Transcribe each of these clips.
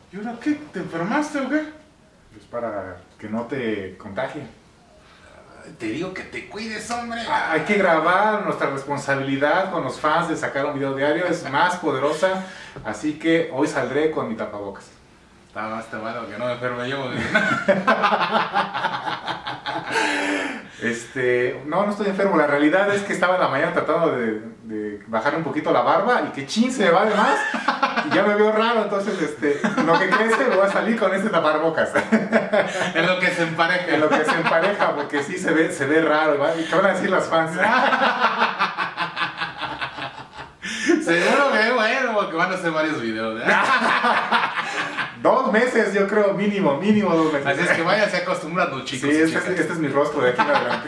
¿Y ahora qué? ¿Te enfermaste o qué? Pues para que no te contagie. Te digo que te cuides, hombre. Hay que grabar, nuestra responsabilidad con los fans de sacar un video diario es más poderosa, así que hoy saldré con mi tapabocas. Está más bueno que no me enferme yo. No estoy enfermo, la realidad es que estaba en la mañana tratando de bajar un poquito la barba y que chin se me va de más y ya me veo raro, entonces lo que crece me voy a salir con este tapabocas. En lo que se empareja. En lo que se empareja, porque sí se ve raro, ¿y qué van a decir las fans? Seguro que bueno, porque van a hacer varios videos. 2 meses, yo creo, mínimo 2 meses. Así es que váyanse acostumbrando, chicos. Sí, este es mi rostro de aquí en adelante.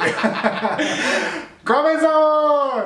¡Comenzamos!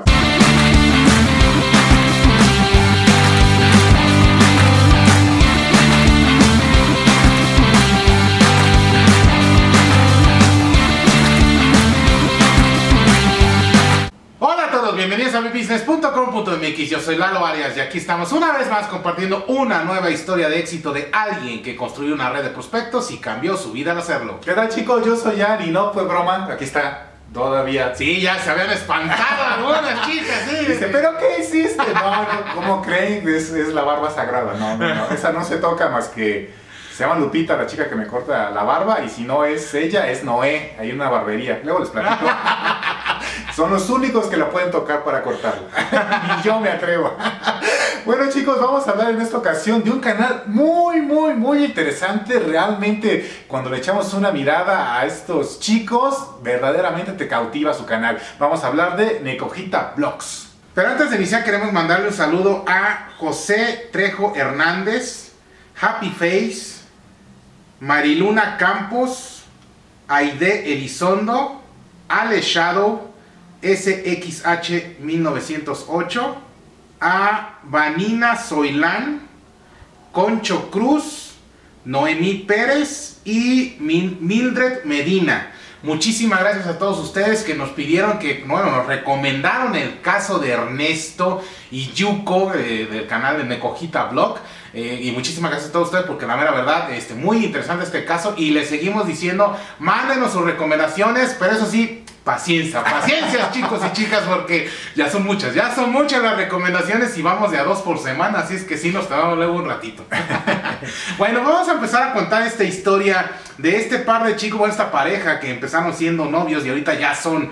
Hola a todos, bienvenidos a mibusiness.com.mx. Yo soy Lalo Arias y aquí estamos una vez más compartiendo una nueva historia de éxito de alguien que construyó una red de prospectos y cambió su vida al hacerlo. ¿Qué tal, chicos? Yo soy Ari, no fue broma, aquí está, todavía. Sí, ya se habían espantado algunas chicas, sí. Dice, ¿pero qué hiciste? No, ¿cómo creen? Es la barba sagrada. No, esa no se toca más que... Se llama Lupita, la chica que me corta la barba, y si no es ella, es Noé. Hay una barbería. Luego les platico. Son los únicos que la pueden tocar para cortarla. Y yo me atrevo. Bueno, chicos, vamos a hablar en esta ocasión de un canal muy interesante. Realmente, cuando le echamos una mirada a estos chicos, verdaderamente te cautiva su canal. Vamos a hablar de Necojita Vlogs. Pero antes de iniciar, queremos mandarle un saludo a José Trejo Hernández, Happy Face, Mariluna Campos, Aide Elizondo, Ale Shadow, SXH 1908, a Vanina Zoilán, Concho Cruz, Noemí Pérez y Mildred Medina. Muchísimas gracias a todos ustedes que nos pidieron, nos recomendaron el caso de Ernesto y Yuko del canal de Necojita Vlog. Y muchísimas gracias a todos ustedes porque la mera verdad, muy interesante este caso y les seguimos diciendo, mándenos sus recomendaciones, pero eso sí, paciencia chicos y chicas, porque ya son muchas las recomendaciones y vamos de a 2 por semana, así es que sí nos tardamos luego un ratito. Bueno, vamos a empezar a contar esta historia de este par de chicos, bueno, esta pareja que empezaron siendo novios y ahorita ya son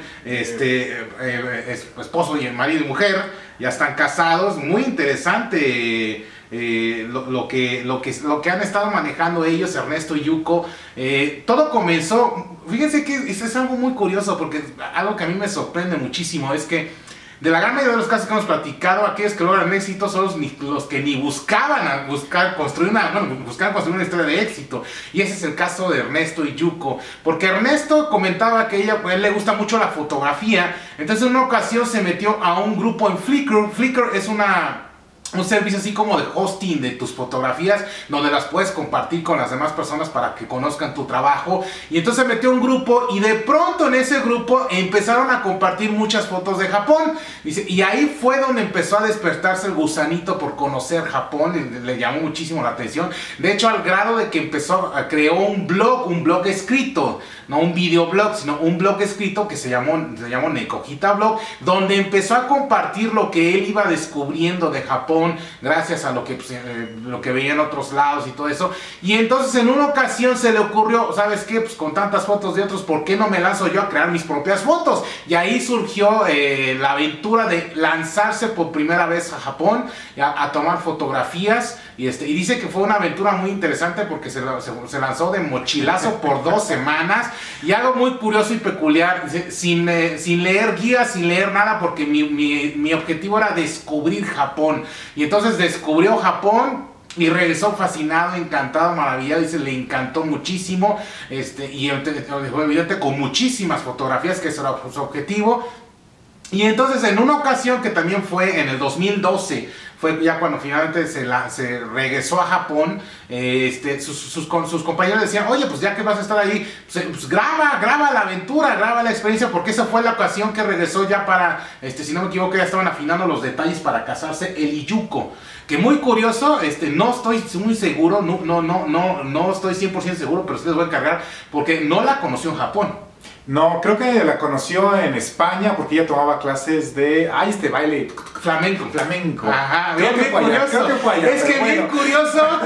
esposo y marido y mujer, ya están casados. Muy interesante lo que han estado manejando ellos, Ernesto y Yuko. Todo comenzó, fíjense que es algo muy curioso, porque algo que a mí me sorprende muchísimo es que de la gran mayoría de los casos que hemos platicado, aquellos que logran éxito son los que ni buscaban construir una historia de éxito. Y ese es el caso de Ernesto y Yuko, porque Ernesto comentaba que a él le gusta mucho la fotografía. Entonces en una ocasión se metió a un grupo en Flickr. Flickr es un servicio así como de hosting de tus fotografías, donde las puedes compartir con las demás personas para que conozcan tu trabajo. Y entonces se metió un grupo y de pronto en ese grupo empezaron a compartir muchas fotos de Japón. Dice, y ahí fue donde empezó a despertarse el gusanito por conocer Japón. Le llamó muchísimo la atención. De hecho, al grado de que creó un blog escrito, no un videoblog, sino un blog escrito que se llamó Necojita Vlog, donde empezó a compartir lo que él iba descubriendo de Japón, gracias a lo que veía en otros lados y todo eso. Y entonces en una ocasión se le ocurrió, ¿sabes qué? Pues con tantas fotos de otros, ¿por qué no me lanzo yo a crear mis propias fotos? Y ahí surgió la aventura de lanzarse por primera vez a Japón, a tomar fotografías. Y dice que fue una aventura muy interesante porque se lanzó de mochilazo por 2 semanas. Y algo muy curioso y peculiar, sin leer guías, sin leer nada, porque mi objetivo era descubrir Japón. Y entonces descubrió Japón y regresó fascinado, encantado, maravillado. Dice, le encantó muchísimo. Y evidentemente con muchísimas fotografías, que eso era su objetivo. Y entonces en una ocasión que también fue en el 2012, fue ya cuando finalmente se regresó a Japón, sus compañeros decían, oye, pues ya que vas a estar ahí, pues graba la aventura, graba la experiencia, porque esa fue la ocasión que regresó ya para, si no me equivoco, ya estaban afinando los detalles para casarse él y Yuko. Que muy curioso, no estoy muy seguro, no estoy 100% seguro, pero sí les voy a encargar, porque no la conoció en Japón. No, creo que la conoció en España porque ella tomaba clases de baile flamenco. Ajá, bien curioso. Es que bien curioso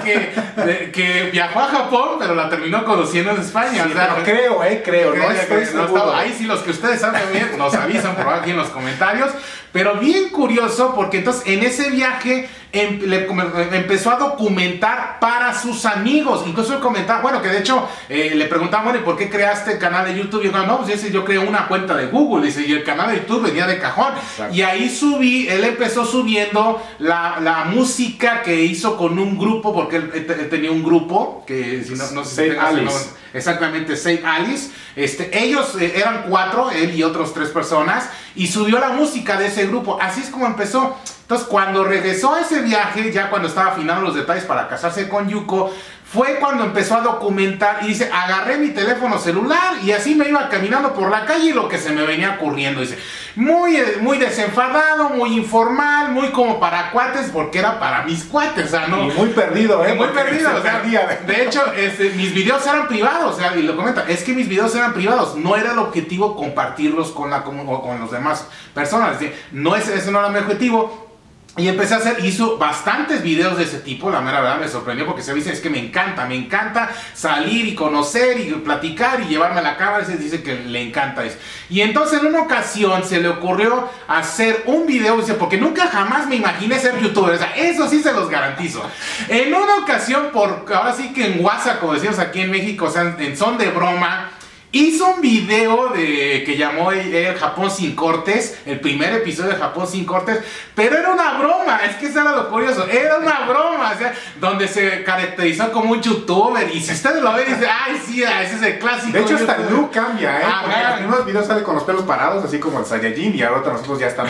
que viajó a Japón, pero la terminó conociendo en España. Sí, o sea, creo, no estoy seguro. Ahí sí, los que ustedes saben bien nos avisan por aquí en los comentarios. Pero bien curioso porque entonces en ese viaje empezó a documentar para sus amigos. Incluso él comentaba, bueno, que de hecho le preguntaban, bueno, ¿y por qué creaste el canal de YouTube? Y yo, no, pues yo creé una cuenta de Google, dice, y el canal de YouTube venía de cajón. Exacto. Y ahí él empezó subiendo la música que hizo con un grupo, porque él tenía un grupo, que si no sé si Alice. Exactamente, Save Alice. Ellos eran 4, él y otros 3 personas, y subió la música de ese grupo. Así es como empezó. Entonces, cuando regresó a ese viaje, ya cuando estaba afinando los detalles para casarse con Yuko, fue cuando empezó a documentar y dice, agarré mi teléfono celular y así me iba caminando por la calle y lo que se me venía ocurriendo. Dice, muy desenfadado, muy informal, muy como para cuates, porque era para mis cuates, o sea, ¿no? Y muy perdido, muy perdido, o sea, de hecho, mis videos eran privados, o sea, y lo comenta, es que mis videos eran privados, no era el objetivo compartirlos con los demás personas, ese no era mi objetivo. Y empecé a hizo bastantes videos de ese tipo, la mera verdad me sorprendió porque se dice, es que me encanta salir y conocer y platicar y llevarme a la cámara, se dice que le encanta eso. Y entonces en una ocasión se le ocurrió hacer un video, dice, porque nunca jamás me imaginé ser youtuber, o sea, eso sí se los garantizo. En una ocasión, ahora sí que en WhatsApp, como decimos aquí en México, o sea, en son de broma, hizo un video que llamó Japón sin cortes, el primer episodio de Japón sin cortes, pero era una broma, es que eso era lo curioso, era una broma, o sea, donde se caracterizó como un youtuber, y si ustedes lo ven, dicen, ay sí, ese es el clásico. De hecho hasta el look cambia, porque en los primeros videos sale con los pelos parados, así como el Saiyajin, y ahora nosotros ya está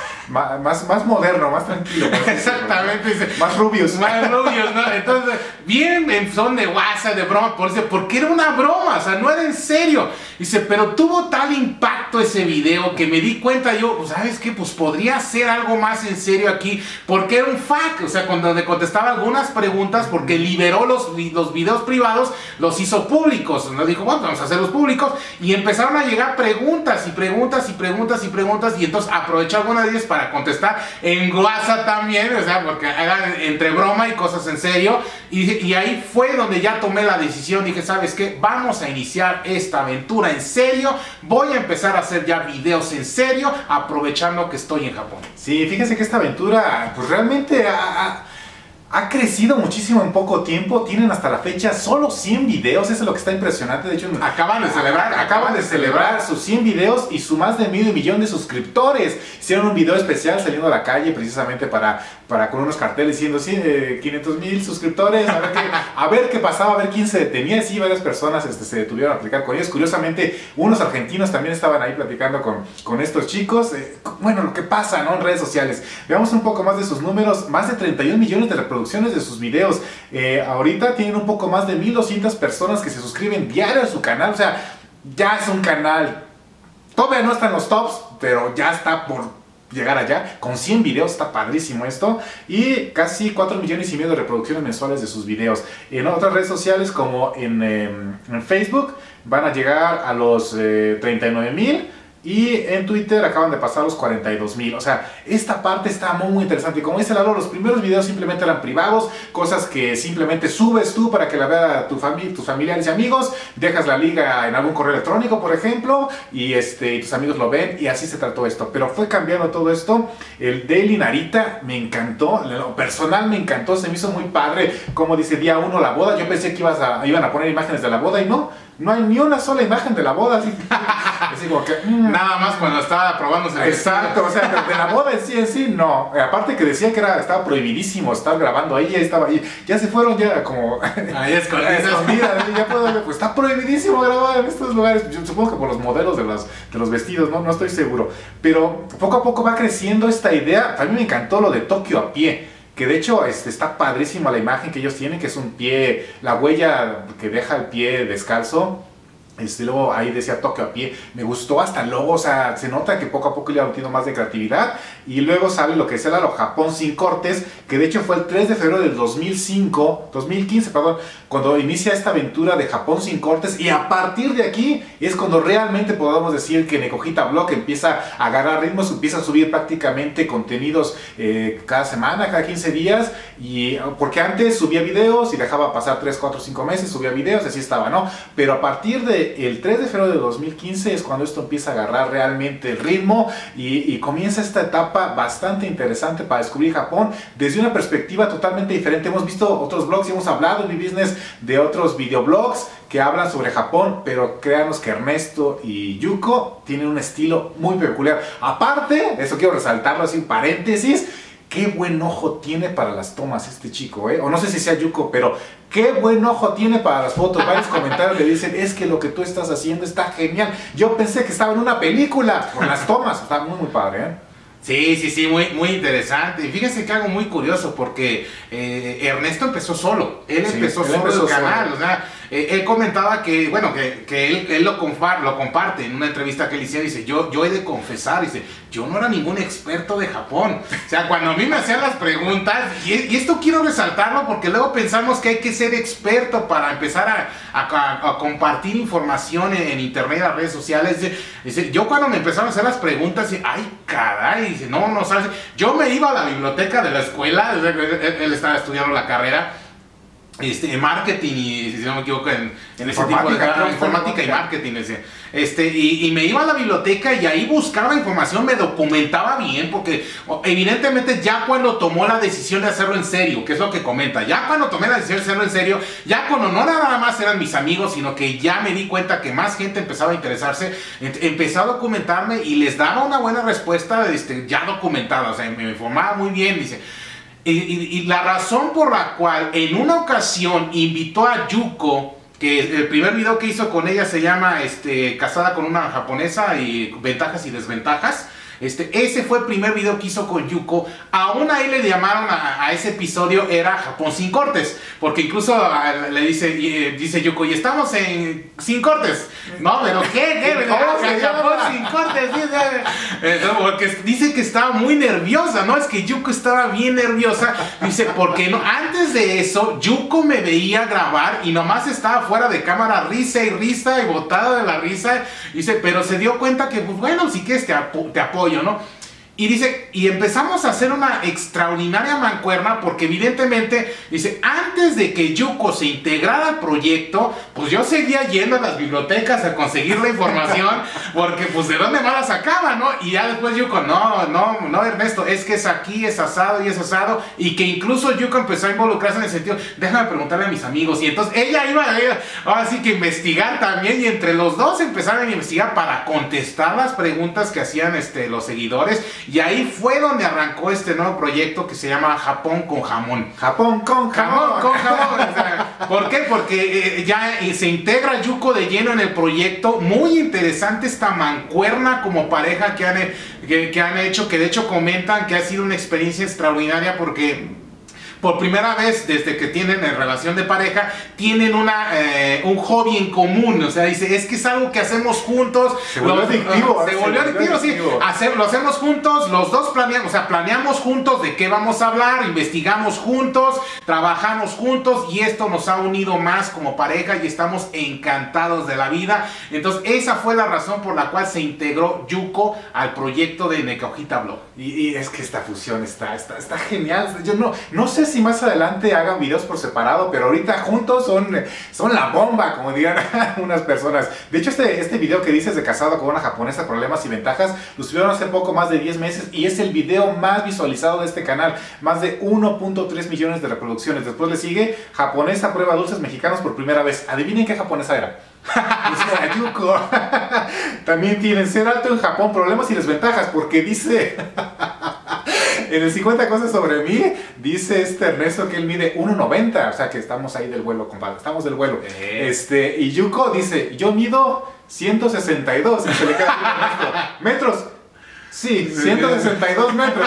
más moderno, más tranquilo. Exactamente. Dice, más rubios. Más rubios, ¿no? Entonces, bien en son de WhatsApp, de broma, porque era una broma, o sea, no era en serio. Dice, pero tuvo tal impacto ese video que me di cuenta yo, pues, ¿sabes qué? Pues podría ser algo más en serio aquí, porque era un fact, o sea, cuando le contestaba algunas preguntas, porque liberó los videos privados, los hizo públicos. Nos dijo, bueno, vamos a hacerlos públicos, y empezaron a llegar preguntas, y entonces aprovechó algunas de ellas para contestar en WhatsApp también, o sea, porque era entre broma y cosas en serio, y ahí fue donde ya tomé la decisión, dije, ¿sabes qué? Vamos a iniciar esta aventura en serio, voy a empezar a hacer ya videos en serio, aprovechando que estoy en Japón. Sí, fíjense que esta aventura, pues realmente ha crecido muchísimo en poco tiempo. Tienen hasta la fecha solo 100 videos. Eso es lo que está impresionante. De hecho, acaban de celebrar sus 100 videos y su más de medio millón de suscriptores. Hicieron un video especial saliendo a la calle precisamente para con unos carteles diciendo 500,000 suscriptores, a ver qué pasaba, a ver quién se detenía. Sí, varias personas se detuvieron a platicar con ellos. Curiosamente, unos argentinos también estaban ahí platicando con estos chicos. Bueno, lo que pasa, ¿no?, en redes sociales. Veamos un poco más de sus números. Más de 31 millones de reproducciones de sus videos. Ahorita tienen un poco más de 1,200 personas que se suscriben diario a su canal. O sea, ya es un canal. Todavía no está en los tops, pero ya está por llegar allá. Con 100 videos, está padrísimo esto. Y casi 4,5 millones de reproducciones mensuales de sus videos. En otras redes sociales como en Facebook van a llegar a los 39,000. Y en Twitter acaban de pasar los 42,000. O sea, esta parte está muy interesante. Y como dice Lalo, los primeros videos simplemente eran privados. Cosas que simplemente subes tú para que la vea tus familiares y amigos. Dejas la liga en algún correo electrónico, por ejemplo. Y tus amigos lo ven. Y así se trató esto. Pero fue cambiando todo esto. El Daily Narita me encantó. Lo personal me encantó. Se me hizo muy padre. Como dice día 1 la boda. Yo pensé que iban a poner imágenes de la boda y no. no hay ni una sola imagen de la boda, así como que... Nada más cuando estaba probándose el Exacto, o sea, de la boda en sí, no. Aparte que decía que estaba prohibidísimo estar grabando ahí, estaba ahí. Ya se fueron ya como... Ahí escondidas. Ya puedo, pues está prohibidísimo grabar en estos lugares. Yo supongo que por los modelos de los vestidos, no estoy seguro. Pero poco a poco va creciendo esta idea. A mí me encantó lo de Tokio a pie. Que de hecho está padrísima la imagen que ellos tienen, que es un pie, la huella que deja el pie descalzo. Luego ahí decía Tokio a pie, me gustó hasta el logo, o sea, se nota que poco a poco le ha metido más de creatividad. Y luego sale lo que es el Japón sin cortes, que de hecho fue el 3 de febrero del 2015, cuando inicia esta aventura de Japón sin cortes. Y a partir de aquí es cuando realmente podemos decir que Nekojita Blog empieza a agarrar ritmos, empieza a subir prácticamente contenidos cada semana, cada 15 días. Y porque antes subía videos y dejaba pasar 3, 4, 5 meses, subía videos, así estaba, ¿no? Pero a partir de el 3 de febrero de 2015 es cuando esto empieza a agarrar realmente el ritmo y comienza esta etapa bastante interesante para descubrir Japón desde una perspectiva totalmente diferente. Hemos visto otros blogs y hemos hablado en Mi Business de otros videoblogs que hablan sobre Japón, pero créanos que Ernesto y Yuko tienen un estilo muy peculiar. Aparte, eso quiero resaltarlo así en paréntesis, qué buen ojo tiene para las tomas este chico, o no sé si sea Yuko, pero qué buen ojo tiene para las fotos. Varios comentarios le dicen, es que lo que tú estás haciendo está genial. Yo pensé que estaba en una película con las tomas. Está muy padre, Sí, muy interesante. Y fíjense que algo muy curioso, porque Ernesto empezó solo. Él empezó solo el canal. O sea, él comentaba que, bueno, que él lo comparte en una entrevista que él hicieron. Dice, yo he de confesar, dice, yo no era ningún experto de Japón. O sea, cuando a mí me hacían las preguntas, y esto quiero resaltarlo porque luego pensamos que hay que ser experto para empezar a compartir información en internet, en las redes sociales. Dice, yo cuando me empezaron a hacer las preguntas, dice, ay, caray, dice, no sabes. Yo me iba a la biblioteca de la escuela, él estaba estudiando la carrera en marketing y, si no me equivoco, en ese tipo de informática y marketing, y me iba a la biblioteca y ahí buscaba información, me documentaba bien, porque evidentemente ya cuando tomó la decisión de hacerlo en serio, que es lo que comenta, ya cuando tomé la decisión de hacerlo en serio, ya cuando no nada más eran mis amigos, sino que ya me di cuenta que más gente empezaba a interesarse, empecé a documentarme y les daba una buena respuesta ya documentada, o sea, me informaba muy bien, dice. Y la razón por la cual en una ocasión invitó a Yuko, que el primer video que hizo con ella se llama Casada con una japonesa y ventajas y desventajas. Ese fue el primer video que hizo con Yuko. Aún ahí le llamaron a ese episodio era Japón sin cortes, porque incluso le dice Yuko, y estamos sin cortes. No, pero ¿qué? Japón sin cortes. Porque dice que estaba muy nerviosa, ¿no? Es que Yuko estaba bien nerviosa. Dice, porque no, antes de eso, Yuko me veía grabar y nomás estaba fuera de cámara, risa y botada de la risa. Dice, pero se dio cuenta que, pues bueno, sí que te apoyo, ¿no? Y dice, y empezamos a hacer una extraordinaria mancuerna porque evidentemente, dice, antes de que Yuko se integrara al proyecto, pues yo seguía yendo a las bibliotecas a conseguir la información, porque pues de dónde más la sacaba, ¿no? Y ya después Yuko, no Ernesto, es que es aquí, es asado y es asado, y que incluso Yuko empezó a involucrarse en el sentido, déjame preguntarle a mis amigos, y entonces ella iba ahora sí que investigar también, y entre los dos empezaron a investigar para contestar las preguntas que hacían los seguidores. Y ahí fue donde arrancó este nuevo proyecto que se llama Japón con Jamón. Japón con jamón. O sea, ¿por qué? Porque ya se integra Yuko de lleno en el proyecto. Muy interesante esta mancuerna como pareja que han hecho, que de hecho comentan que ha sido una experiencia extraordinaria porque por primera vez desde que tienen relación de pareja, tienen un hobby en común. O sea, dice, es que es algo que hacemos juntos. Se volvió adictivo. Se volvió adictivo, sí. Lo hacemos juntos, los dos planeamos juntos de qué vamos a hablar, investigamos juntos, trabajamos juntos y esto nos ha unido más como pareja y estamos encantados de la vida. Entonces, esa fue la razón por la cual se integró Yuko al proyecto de Nekojita Blog. Y es que esta fusión está genial. Yo no sé si más adelante hagan videos por separado, pero ahorita juntos son la bomba, como dirían unas personas. De hecho, este video que dices de casado con una japonesa, problemas y ventajas, lo subieron hace poco más de 10 meses y es el video más visualizado de este canal. Más de 1.3 millones de reproducciones. Después le sigue japonesa prueba dulces mexicanos por primera vez. Adivinen qué japonesa era. Dice Yuko. También tienen ser alto en Japón, problemas y desventajas, porque dice... En el 50 cosas sobre mí, dice Ernesto que él mide 1.90, o sea que estamos ahí del vuelo, compadre, estamos del vuelo. Y Yuko dice, yo mido 162, y se le queda Ernesto. ¿Metros? Sí, 162 metros.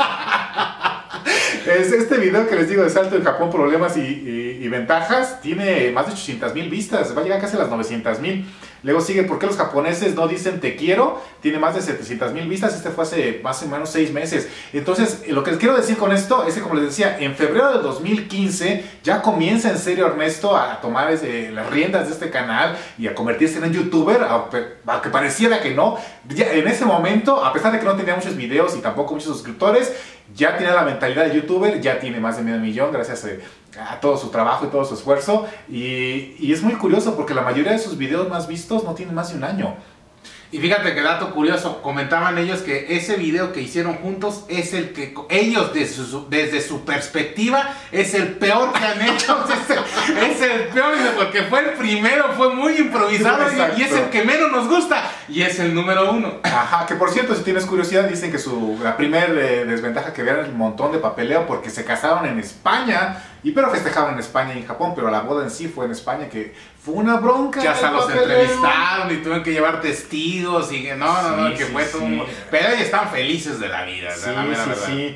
Este video que les digo de salto en Japón, problemas y ventajas, tiene más de 800,000 vistas, va a llegar casi a las 900,000. Luego sigue, ¿por qué los japoneses no dicen te quiero? Tiene más de 700,000 vistas, este fue hace más o menos 6 meses. Entonces, lo que les quiero decir con esto es que, como les decía, en febrero del 2015 ya comienza en serio Ernesto a tomar las riendas de este canal y a convertirse en un youtuber, aunque pareciera que no. Ya en ese momento, a pesar de que no tenía muchos videos y tampoco muchos suscriptores, ya tiene la mentalidad de youtuber, ya tiene más de medio millón gracias a todo su trabajo y todo su esfuerzo. Y es muy curioso porque la mayoría de sus videos más vistos no tienen más de un año. Y fíjate que dato curioso, comentaban ellos que ese video que hicieron juntos es el que ellos desde su perspectiva es el peor que han hecho, es el peor porque fue el primero, fue muy improvisado y es el que menos nos gusta y es el número 1. Ajá, que por cierto, si tienes curiosidad, dicen que la primer desventaja que vean el montón de papeleo porque se casaron en España, pero festejaron en España y en Japón, pero la boda en sí fue en España, que fue una bronca. Ya hasta los entrevistaron y tuvieron que llevar testigos y que que fue todo un... Pero ellos están felices de la vida, sí.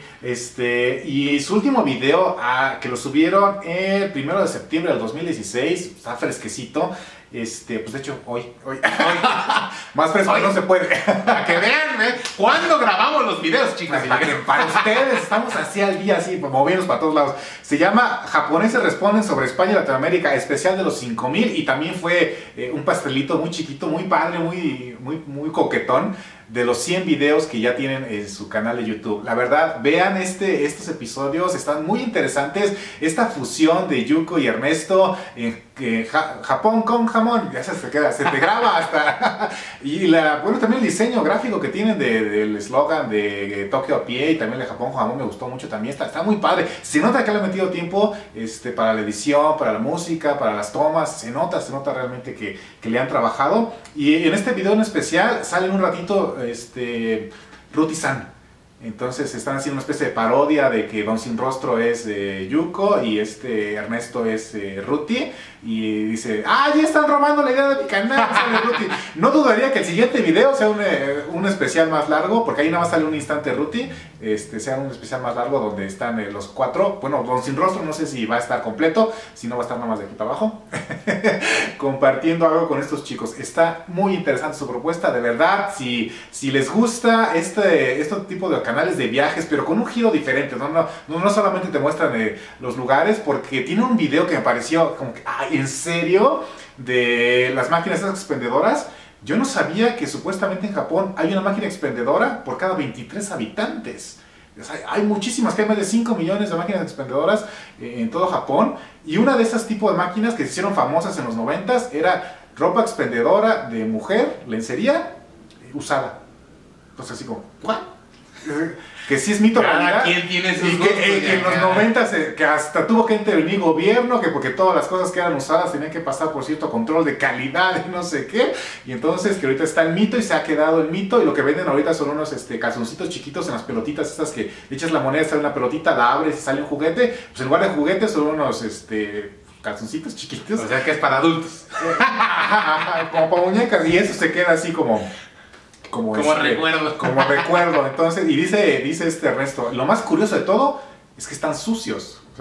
Y su último video, que lo subieron el 1 de septiembre del 2016, está fresquecito. Pues de hecho, hoy. Más fresco hoy no se puede. Para que vean, ¿cuándo grabamos los videos, chicos? Para ustedes, estamos así al día, así, moviéndonos para todos lados. Se llama Japoneses responden sobre España y Latinoamérica, especial de los 5,000. Y también fue un pastelito muy chiquito, muy padre, muy coquetón, de los 100 videos que ya tienen en su canal de YouTube. La verdad, vean estos episodios, están muy interesantes. Esta fusión de Yuko y Ernesto, Japón con jamón, ya se te graba hasta... Y también el diseño gráfico que tienen del eslogan de Tokio a pie y también de Japón con jamón me gustó mucho también. Está muy padre. Se nota que le han metido tiempo para la edición, para la música, para las tomas. Se nota realmente que le han trabajado. Y en este video en especial sale un ratito Ruti-san. Entonces están haciendo una especie de parodia de que Don Sin Rostro es Yuko y Ernesto es Ruti. Y dice, ya están robando la idea de mi canal, sale Ruti. No dudaría que el siguiente video sea un especial más largo, porque ahí nada más sale un instante Ruti. Sea un especial más largo donde están los 4. Bueno, Don Sin Rostro no sé si va a estar completo, si no va a estar nada más de aquí para abajo. Compartiendo algo con estos chicos. Está muy interesante su propuesta, de verdad. Si les gusta este tipo de canales de viajes, pero con un giro diferente, no solamente te muestran los lugares, porque tiene un video que me pareció como que, ¿en serio? De las máquinas expendedoras. Yo no sabía que supuestamente en Japón hay una máquina expendedora por cada 23 habitantes. O sea, hay muchísimas, que hay más de 5 millones de máquinas expendedoras en todo Japón. Y una de esas tipos de máquinas que se hicieron famosas en los 90s era ropa expendedora de mujer, lencería, usada. Entonces así como, ¿what? Que sí es mito realidad. ¿Quién tiene sus y que en los 90s que hasta tuvo que intervenir gobierno, que porque todas las cosas que eran usadas tenían que pasar por cierto control de calidad y no sé qué. Y entonces que ahorita está el mito y se ha quedado el mito, y lo que venden ahorita son unos calzoncitos chiquitos en las pelotitas estas que le echas la moneda, sale una pelotita, la abres y sale un juguete. Pues en lugar de juguetes son unos calzoncitos chiquitos. O sea que es para adultos. Como para muñecas, y eso se queda así como recuerdo. Como recuerdo. Entonces, y dice Ernesto, lo más curioso de todo es que están sucios. O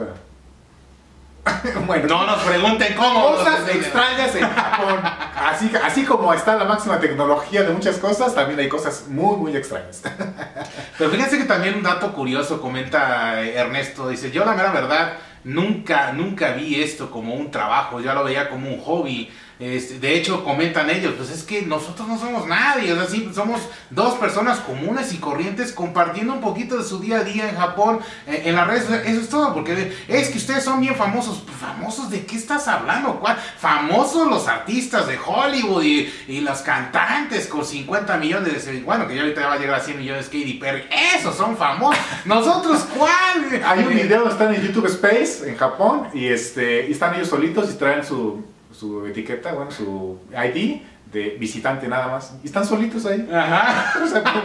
sea, bueno, no nos pregunten cómo. Cosas extrañas en Japón. Así como está la máxima tecnología de muchas cosas, también hay cosas muy, muy extrañas. Pero fíjense que también un dato curioso comenta Ernesto. Dice, yo la mera verdad nunca vi esto como un trabajo, yo lo veía como un hobby. De hecho, comentan ellos, pues es que nosotros no somos nadie, o sea, sí, somos dos personas comunes y corrientes compartiendo un poquito de su día a día en Japón, en las redes, eso es todo, porque es que ustedes son bien famosos. ¿Famosos de qué estás hablando? ¿Cuál? Famosos los artistas de Hollywood y los cantantes con 50 millones de... Bueno, que ya ahorita va a llegar a 100 millones Katy Perry, esos son famosos. ¿Nosotros cuál? Hay un video, están en YouTube Space, en Japón, y están ellos solitos y traen su su etiqueta, bueno, su ID de visitante nada más. Y están solitos ahí. Ajá. O sea,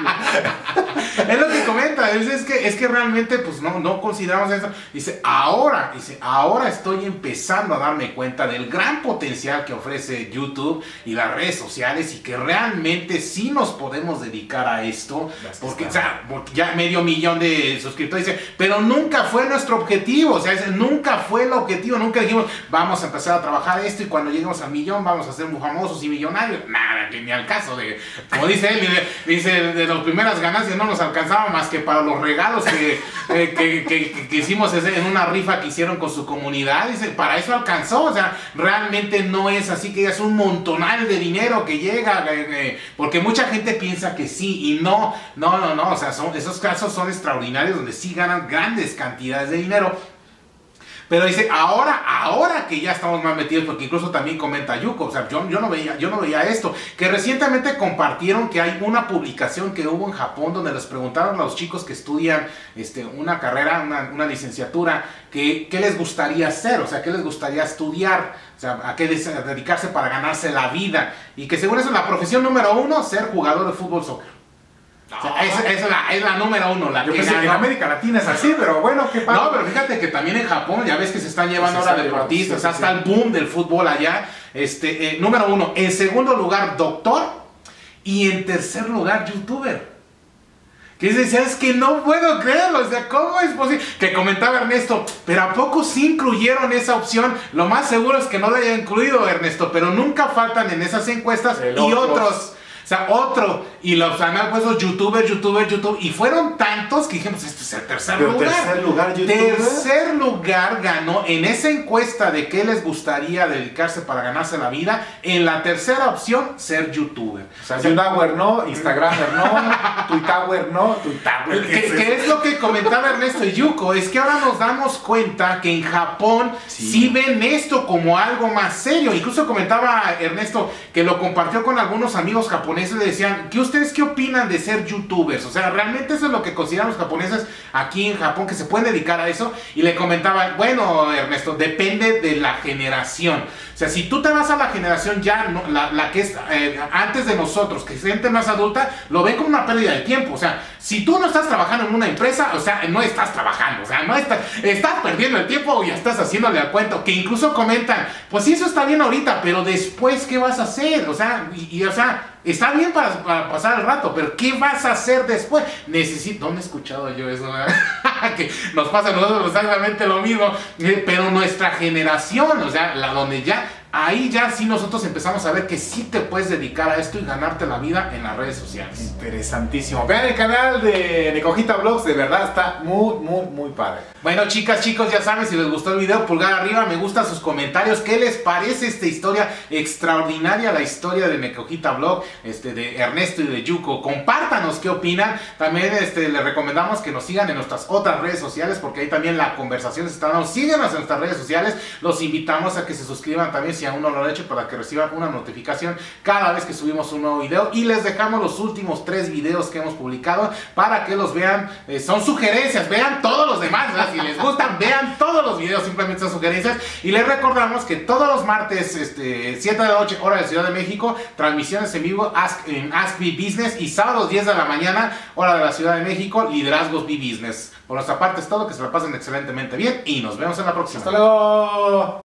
Es lo que comenta, es que realmente pues no consideramos eso. Dice, ahora estoy empezando a darme cuenta del gran potencial que ofrece YouTube y las redes sociales y que realmente sí nos podemos dedicar a esto, porque, o sea, porque ya 500,000 de suscriptores, dice, pero nunca fue nuestro objetivo, o sea, nunca fue el objetivo, nunca dijimos, vamos a empezar a trabajar esto y cuando lleguemos al 1,000,000 vamos a ser muy famosos y millonarios. Nada, que ni al caso de, como dice él, dice, de las primeras ganancias no nos alcanzaba más que para los regalos que hicimos en una rifa que hicieron con su comunidad. Dice, para eso alcanzó. O sea, realmente no es así que es un montonal de dinero que llega, porque mucha gente piensa que sí y no. O sea, esos casos son extraordinarios donde sí ganan grandes cantidades de dinero. Pero dice, ahora que ya estamos más metidos, porque incluso también comenta Yuko, o sea, yo no veía esto, que recientemente compartieron que hay una publicación que hubo en Japón donde les preguntaron a los chicos que estudian una carrera, una licenciatura, qué les gustaría hacer, o sea, qué les gustaría estudiar, o sea, a qué dedicarse para ganarse la vida, y que según eso la profesión número 1, ser jugador de fútbol soccer. O sea, es la número 1, la yo que pensé que en América Latina es así, pero bueno, qué padre. No, pero fíjate que también en Japón, ya ves que se están llevando ahora deportistas, sí, hasta el boom del fútbol allá. Número 1, en segundo lugar, doctor, y en tercer lugar, youtuber. Que decía, es que no puedo creerlo, o sea, ¿cómo es posible? Que comentaba Ernesto, pero ¿a poco sí incluyeron esa opción? Lo más seguro es que no la haya incluido, Ernesto, pero nunca faltan en esas encuestas y otros. O sea, y los han puesto youtuber, y fueron tantos que dijimos, este es el tercer lugar. Tercer lugar ganó en esa encuesta de qué les gustaría dedicarse para ganarse la vida. En la tercera opción, ser youtuber. O sea, YouTuber no, Instagramer no, Twitter no, ¿Qué es lo que comentaba Ernesto y Yuko? Es que ahora nos damos cuenta que en Japón sí ven esto como algo más serio. Incluso comentaba Ernesto que lo compartió con algunos amigos japoneses. Le decían, ¿ustedes qué opinan de ser youtubers? O sea, realmente eso es lo que consideran los japoneses aquí en Japón, que se pueden dedicar a eso. Y le comentaba, bueno, Ernesto, depende de la generación. O sea, si tú te vas a la generación ya, la que es antes de nosotros, que es gente más adulta, lo ven como una pérdida de tiempo. O sea, si tú no estás trabajando en una empresa, o sea, no estás trabajando. O sea, no estás perdiendo el tiempo y ya estás haciéndole al cuento. Que incluso comentan, pues sí, eso está bien ahorita, pero después, ¿qué vas a hacer? O sea, o sea, está bien para pasar el rato, pero ¿qué vas a hacer después? ¿Dónde he escuchado yo eso? Que nos pasa a nosotros exactamente lo mismo, pero nuestra generación, o sea, donde ya, ahí ya sí nosotros empezamos a ver que sí te puedes dedicar a esto y ganarte la vida en las redes sociales. Interesantísimo. Vean el canal de Necojita Vlogs, de verdad está muy padre. Bueno, chicas, chicos, ya saben, si les gustó el video, pulgar arriba, me gustan sus comentarios. ¿Qué les parece esta historia extraordinaria, la historia de Necojita Vlog, de Ernesto y de Yuko? Compártanos qué opinan. También les recomendamos que nos sigan en nuestras otras redes sociales, porque ahí también la conversación se está dando. Síguenos en nuestras redes sociales. Los invitamos a que se suscriban también si aún no lo han hecho, para que reciban una notificación cada vez que subimos un nuevo video. Y les dejamos los últimos 3 videos que hemos publicado para que los vean. Son sugerencias, vean todos los demás, ¿verdad? Si les gustan, vean todos los videos, simplemente son sugerencias. Y les recordamos que todos los martes, 7 de la noche, hora de Ciudad de México, transmisiones en vivo en Ask Be Business, y sábados 10 de la mañana, hora de la Ciudad de México, liderazgos Be Business. Por nuestra parte es todo, que se la pasen excelentemente bien y nos vemos en la próxima. ¡Hasta luego!